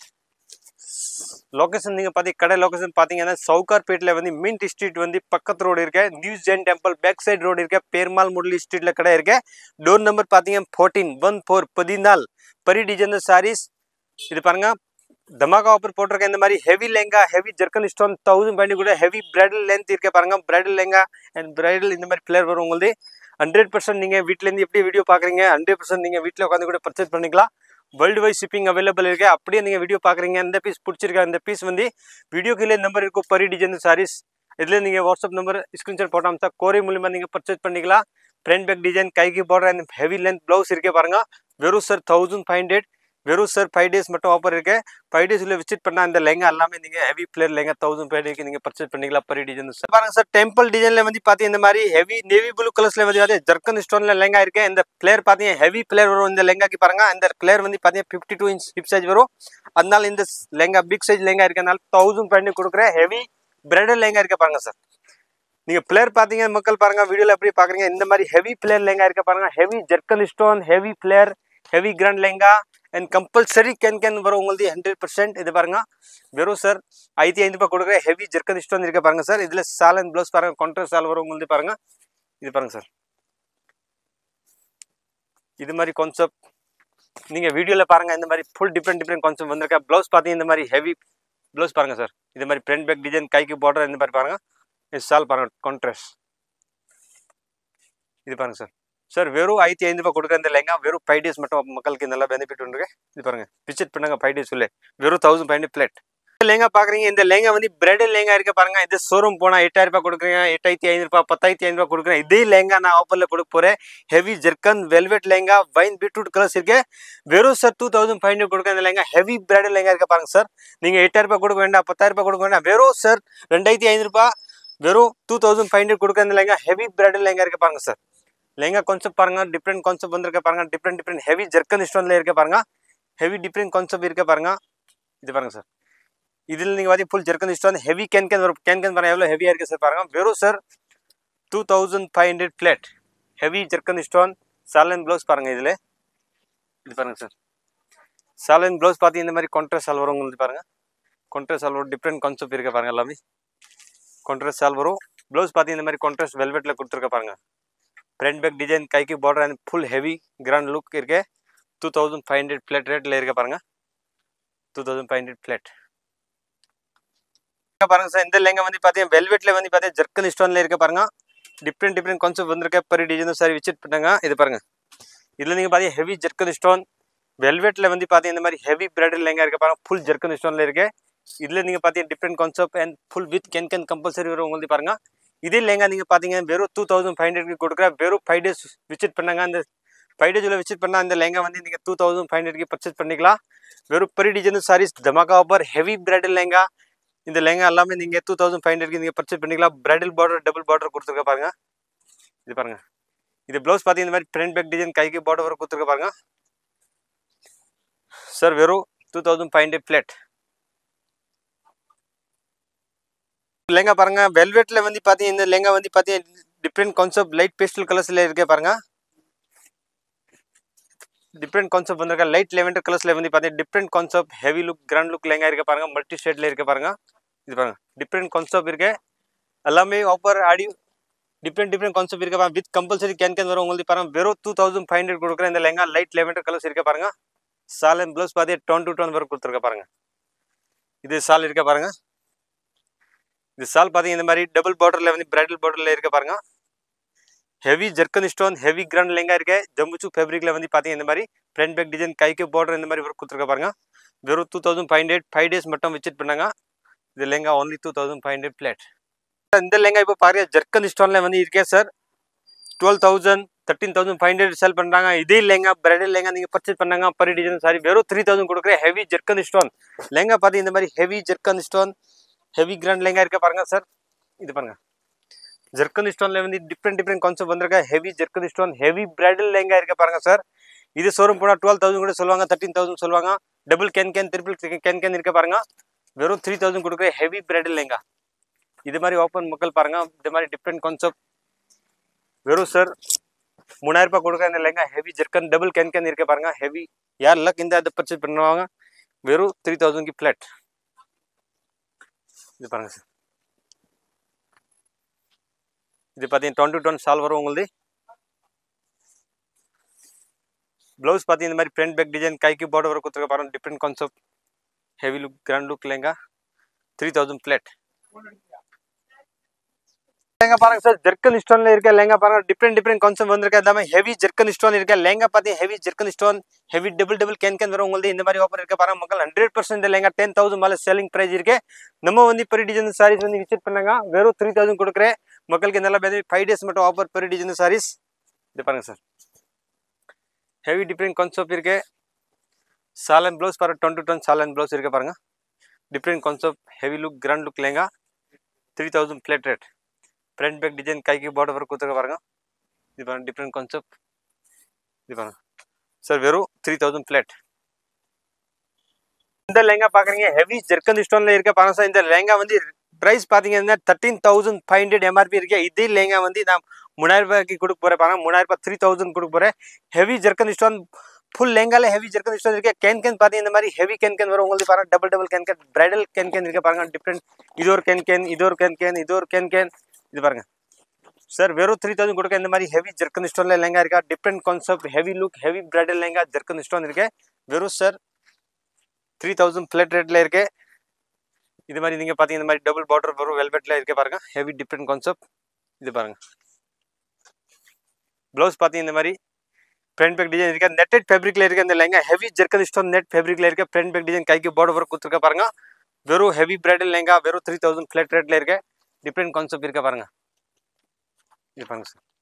லொகேஷன் நீங்க பாத்தீங்க கடை லொகேஷன் பாத்தீங்கன்னா சவுகார்பேட்ல வந்து மின்ட் ஸ்ட்ரீட் வந்து பக்கத்து ரோடு இருக்கு new Jain temple back side road இருக்கு பெருமாள் முரளி ஸ்ட்ரீட்ல கடை இருக்கு டோர் நம்பர் பாத்தீங்க 14 பரி டிசைன் சாரீஸ் இது பாருங்க தமாகா ஆஃபர் போட்டிருக்கேன் இந்த மாதிரி heavy lehenga heavy zircon stone 1000 point கூட ஹெவி பிரைடல் லென்த் இருக்க பாருங்க பிரைடல் லெங்கா அண்ட் பிரைடல் இந்த மாதிரி பிளேயர் வரும் உங்களுக்கு 100% நீங்க வீட்ல இருந்து எப்படி வீடியோ பாக்குறீங்க 100% நீங்க வீட்ல உட்காந்து கூட பர்ச்சேஸ் பண்ணிக்கலாம் வேர்ல்டு வைட் ஷிப்பிங் அவைலபிள் இருக்கு அப்படியே நீங்க வீடியோ பாக்குறீங்க இந்த பீஸ் பிடிச்சிருக்கா இந்த பீஸ் வந்து வீடியோ கீழே நம்பர் இருக்கும் பரி டிசைன் சாரீஸ் இதுல நீங்க வாட்ஸ்அப் நம்பர் ஸ்கிரீன்ஷாட் போட்டாம கோரி மூலமா நீங்க பர்ச்சேஸ் பண்ணிக்கலாம் ஃப்ரண்ட் பேக் டிசைன் கைக்கு border and heavy length blouse இருக்கே பாருங்க வெறும் சார் 1500 வெறும் சார் 5 days மட்டும் ஆஃபர் இருக்கு 5 days விசிட் பண்ணா இந்த லெங்கா எல்லாமே நீங்க ஹெவி பிளேயர் லெங்கா 1000 பாயிண்ட் நீங்க பர்ச்சேஸ் பண்ணிக்கலாம் பரி டிசைன் சார் பாருங்க சார் டெம்பிள் டிசைன்ல வந்து பாத்தீங்க இந்த மாதிரி ஹெவி நேவி ப்ளூ கலர்ஸ்ல வந்து ஜர்க்கன் ஸ்டோன்ல லெங்கா இருக்கு இந்த பிளேயர் பாத்தீங்க ஹெவி பிளேயர் வரும் இந்த லெங்காக்கு பாருங்க இந்த பிளேயர் வந்து பாத்தீங்க 52 இன்ச் ஹிப் சைஸ் வரும் அதனால இந்த லெங்கா பிக் சைஸ் லெங்கா இருக்கனால 1000 பாயிண்ட் கொடுக்குற ஹெவி பிரைடல் லெங்கா இருக்க பாருங்க சார் நீங்க பிளேயர் பாத்தீங்க மக்கள் பாருங்க வீடியோல எப்படி பாக்குறீங்க இந்த மாதிரி ஹெவி பிளேயர் லெங்கா இருக்க பாருங்க heavy zircon stone heavy flare heavy grand lehenga and compulsory can வரும் உங்களுக்கு 100% இது பாருங்க வெறும் சார் 5500 ரூபாய் கொடுக்குற ஹெவி ஜர்க்கன் ஸ்டோன் இருக்க பாருங்க சார் இதுல சால் அண்ட் ப்ளவுஸ் பாருங்க கான்ட்ராஸ்ட் சால் வரும் உங்களுக்கு பாருங்க இது பாருங்க சார் இது மாதிரி கான்செப்ட் நீங்க வீடியோல பாருங்க இந்த மாதிரி ஃபுல் டிஃப்ரெண்ட் கான்செப்ட் வந்திருக்க ப்ளவுஸ் பாத்தீங்க இந்த மாதிரி ஹெவி ப்ளவுஸ் பாருங்க சார் இது மாதிரி ஃப்ரண்ட் பேக் டிசைன் கைக்கு பார்டர் இந்த மாதிரி பாருங்க இது சால் பாருங்க கான்ட்ராஸ்ட் இது பாருங்க சார் சார் வெறும் 5500 ரூபாய் கொடுக்குற இந்த லெங்கா வெறும் 5 days மட்டும் மக்களுக்கு நல்ல பெனிஃபிட் உண்டு இது பாருங்க விசிட் பண்ணுங்க 5 days வெறும் 1000 பாயிண்ட் பிளேட் லெங்கா பாக்குறீங்க இந்த லெங்கா வந்து பிரைடல் லெங்கா இருக்க பாருங்க இது ஷோரூம் போனா 8000 ரூபாய் கொடுக்குறீங்க 8500 ரூபாய் 10500 ரூபாய் கொடுக்குறேன் இதே லெங்கா நான் ஆஃபர்ல கொடுக்க போறேன் heavy zircon velvet lehenga wine beetroot colours இருக்கு வெறும் சார் 2500 கொடுக்குற இந்த லெங்கா ஹெவி பிரைடல் லெங்கா இருக்க பாருங்க சார் நீங்க 8000 ரூபாய் கொடுக்க வேண்டாம் 10000 ரூபாய் கொடுக்க வேண்டாம் வெறும் சார் 2500 ரூபாய் வெறும் 2500 கொடுக்குற இந்த லெங்கா ஹெவி பிரைடல் லெங்கா இருக்க பாருங்க சார் லெங்கா கான்செப்ட் பாருங்க டிஃப்ரெண்ட் கான்செப்ட் வந்திருக்க பாருங்க டிஃப்ரெண்ட் ஹெவி ஜர்க்கன் ஸ்டோன்ல இருக்க பாருங்க ஹெவி டிஃப்ரெண்ட் கான்செப்ட் இருக்க பாருங்க இது பாருங்க சார் இதுல நீங்க பாத்தீங்க full zircon stone heavy can பாருங்க எவ்வளவு ஹெவியா இருக்கு சார் பாருங்க வெறும் sir 2500 flat heavy zircon stone shawl and blouse பாருங்க இதுல இது பாருங்க சார் சால் அண்ட் ப்ளவுஸ் பாத்தீங்க இந்த மாதிரி கான்ட்ராஸ்ட் சால் வரும் உங்களுக்கு பாருங்க கான்ட்ராஸ்ட் சால் வரும் டிஃப்ரெண்ட் கான்செப்ட் இருக்க பாருங்க எல்லாமே கான்ட்ராஸ்ட் சால் வரும் ப்ளவுஸ் பாத்தீங்க இந்த மாதிரி கான்ட்ராஸ்ட் வெல்வெட்ல கொடுத்துருக்க பாருங்க फ्रंट बैक डिजाइन कई की border and full heavy grand look इरके 2500 प्लेट रेट ले पाருங்க 2500 प्लेट பாருங்க சார் இந்த லெங்கா வந்து பாத்தீங்க வெல்வெட்ல வந்து பாத்தீங்க ஜர்க்கன் ஸ்டோன்ல இருக்க பாருங்க டிஃபரெண்ட் கான்செப்ட் வந்திருக்க பர் டிசைன் சாரி விசிட் பண்ணுங்க இது பாருங்க இதுல நீங்க பாத்தீங்க ஹெவி ஜர்க்கன் ஸ்டோன் வெல்வெட்ல வந்து பாத்தீங்கன்னா இந்த மாதிரி ஹெவி பிரைடல் லெங்கா இருக்க பாருங்க, ஃபுல் ஜெர்கன் ஸ்டோன்ல இருக்கு. இதுல நீங்க பாத்தீங்கன்னா different concept and full with can compulsory வரும் உங்களுக்கு பாருங்க. இதே லெங்கா நீங்க பாத்தீங்க வெறும் 2500 கொடுக்குற, வெறும் 5 days விசிட் பண்ணாங்க. அந்த 5 days விசிட் பண்ணா அந்த லெங்கா வந்து நீங்க 2500 பர்ச்சேஸ் பண்ணிக்கலாம். வெறும் பெரிய டிசைன் சாரீஸ் தமாகா ஆஃபர் ஹெவி பிரைடல் லெங்கா. இந்த லெங்கா எல்லாமே நீங்க 2500 நீங்க பர்ச்சேஸ் பண்ணிக்கலாம். பிரைடல் பார்டர் டபுள் பார்டர் கொடுத்துருக்க பாருங்க. இது பாருங்க, இது ப்ளவுஸ் பாத்தீங்கன்னா இந்த மாதிரி ஃப்ரண்ட் பேக் டிசைன் கைக்கு பார்டர் வர கொடுத்துருக்க பாருங்க சார். வெறும் 2500 பிளேட் லெங்கா பாருங்க. வெல்வெட்ல வந்து பாத்தீங்க இந்த லெங்கா வந்து பாத்தீங்க டிஃப்ரெண்ட் கான்செப்ட் லைட் பேஸ்டல் கலர்ஸ்ல இருக்கே பாருங்க. டிஃப்ரெண்ட் கான்செப்ட் வந்திருக்க லைட் லெவெண்டர் கலர்ஸ்ல வந்து பாத்தீங்க different concept heavy look grand look lehenga இருக்க பாருங்க. மல்டி ஷேட்ல இருக்க பாருங்க. இது பாருங்க டிஃப்ரெண்ட் கான்செப்ட் இருக்கு எல்லாமே ஆஃபர் ஆடி டிஃப்ரெண்ட் கான்செப்ட் இருக்க பாருங்க. வித் கம்பல்சரி கேன் வரும் உங்களுக்கு பாருங்க. வெறும் 2500 கொடுக்குற இந்த லெங்கா லைட் லெவெண்டர் கலர்ஸ் இருக்க பாருங்க. சால் அண்ட் ப்ளவுஸ் பாத்தீங்க டோன் டு டோன் வரை கொடுத்துருக்க பாருங்க. இது சால் இருக்க பாருங்க. இது சால் பாத்தீங்க இந்த மாதிரி டபுள் பார்டர்ல வந்து பிரைடல் பார்டர்ல இருக்க பாருங்க. Heavy zircon stone heavy grand lehenga இருக்கு. ஜம்புச்சு ஃபேப்ரிக்ல வந்து பாத்தீங்க இந்த மாதிரி ஃப்ரண்ட் பேக் டிசைன் கைக்கு பார்டர் இந்த மாதிரி ஒர்க் கொடுத்துருக்க பாருங்க. வெறும் 2500 5 days மட்டும் விசிட் பண்ணாங்க. இது லெங்கா ஒன்லி 2500 பிளேட். இந்த லெங்கா இப்போ பாருங்க ஜெர்கன் ஸ்டோன்ல வந்து இருக்கே சார். 12,000 13,500 செல் பண்றாங்க. இதே லெங்கா பிரைடல் லெங்கா நீங்க பர்ச்சேஸ் பண்ணாங்க பர் டிசைன் சாரி வெறும் 3000 கொடுக்குற ஹெவி ஜெர்கன் ஸ்டோன் லெங்கா பாத்தீங்க இந்த மாதிரி heavy zircon stone heavy grand lehenga இருக்க பாருங்க சார். இது பாருங்க ஜெர்கன் ஸ்டோன்ல வந்து டிஃப்ரெண்ட் கான்செப்ட் வந்திருக்க heavy zircon stone heavy bridal lehenga இருக்க பாருங்க சார். இது ஷோரூம் போனா 12,000 கூட சொல்லுவாங்க, 13,000 சொல்லுவாங்க. டபுள் கேன் ட்ரிபிள் கேன் இருக்க பாருங்க. வெறும் 3000 கொடுக்குற ஹெவி பிரைடல் லெங்கா. இது மாதிரி ஓப்பன் மக்கள் பாருங்க. இந்த மாதிரி டிஃப்ரெண்ட் கான்செப்ட் வெறும் சார் 3000 ரூபாய் கொடுக்குற இந்த lehenga heavy zircon double can இருக்க பாருங்க. ஹெவி யார் லக் இந்த அதை பர்ச்சேஸ் பண்ணுவாங்க. வெறும் 3000 பிளேட். இது பாருங்க சார். இது பாத்தீங்கன்னா 20 to 20 சால் வரும் உங்களுக்கு. ப்ளவுஸ் பாத்தீங்கன்னா இந்த மாதிரி ஃப்ரண்ட் பேக் டிசைன் கைக்கு பார்டர் வர கொடுத்துருக்க பாருங்க. Different concept heavy look grand look lehenga 3000 flat. Lehenga பாருங்க சார் ஜெர்கன் ஸ்டோன்ல இருக்க லெங்கா பாருங்க. டிஃப்ரெண்ட் கான்செப்ட் வந்திருக்க எல்லாமே ஹெவி ஜெர்கன் ஸ்டோன் இருக்க லெங்கா பாத்தீங்க heavy zircon stone heavy double can வரும் உங்களுக்கு. இந்த மாதிரி ஆஃபர் இருக்க பாருங்க மக்கள். 100% இந்த லெங்கா 10,000 மேல செல்லிங் பிரைஸ் இருக்கு. நம்ம வந்து பெரிய டிசைன் சாரீஸ் வந்து விசிட் பண்ணாங்க. வெறும் 3000 கொடுக்குற மக்களுக்கு நல்லா 5 days மட்டும் ஆஃபர் பெரிய டிசைன் சாரீஸ். இது பாருங்க சார் ஹெவி டிஃப்ரெண்ட் கான்செப்ட் இருக்கு. சால் அண்ட் ப்ளவுஸ் பாருங்க 20 to 20 சால் அண்ட் ப்ளவுஸ் இருக்க பாருங்க. Different concept heavy look grand look lehenga 3000 flat rate. Front back design कई बॉर्डर वर्क पाருங்க. இது பாருங்க டிஃபரண்ட் கான்செப்ட். இது பாருங்க சார் வெறும் 3000 பிளேட். இந்த லெங்கா பாக்குறீங்க ஹெவி ஜெர்கன் ஸ்டோன்ல இருக்க பாருங்க சார். இந்த லெங்கா வந்து பிரைஸ் பாத்தீங்கன்னா 13,500 எம்ஆர்பி இருக்கு. இதே லெங்கா வந்து நான் 3000 ரூபாய்க்கு கொடுக்க போறேன் பாருங்க. 3000 ரூபாய் 3000 கொடுக்க போறேன். Heavy zircon stone full lehenga heavy zircon stone can पाती இந்த மாதிரி हेवी कैन வரும் உங்களுக்கு பாருங்க. டபுள் கேன் பிரைடல் கேன் இருக்க பாருங்க. டிஃபரண்ட் இது ஒரு கேன் இது ஒரு கேன் இது ஒரு கேன் இது பாருங்க சார். வெறும் 3000 கொடுக்க இந்த மாதிரி हेवी जर्कन ஸ்டோன்ல லெங்கா இருக்கா. Different concept heavy look heavy bridal lehenga zircon stone இருக்கு. வெறும் சார் 3000 ஃபிளட் ரேட்ல இருக்கு. இது மாதிரி நீங்க பாத்தீங்க இந்த மாதிரி டபுள் பார்டர் வரும் வெல்வெட்ல இருக்க பாருங்க. Heavy different concept. இது பாருங்க ब्लाउज பாத்தீங்க இந்த மாதிரி फ्रंट बैक डिजाइन इरुक्का नेटेड फैब्रिक ல இருக்க இந்த lehenga heavy zircon stone net fabric ல இருக்க फ्रंट बैक डिजाइन கைக்கு border work கொடுத்திருக்க பாருங்க. வெறும் हेवी ब्राइडल லெங்கா வெறும் 3000 ஃபிளட் ரேட்ல இருக்க. டிஃபரண்ட் கான்செப்ட் இருக்க பாருங்க. இது பாருங்க சார்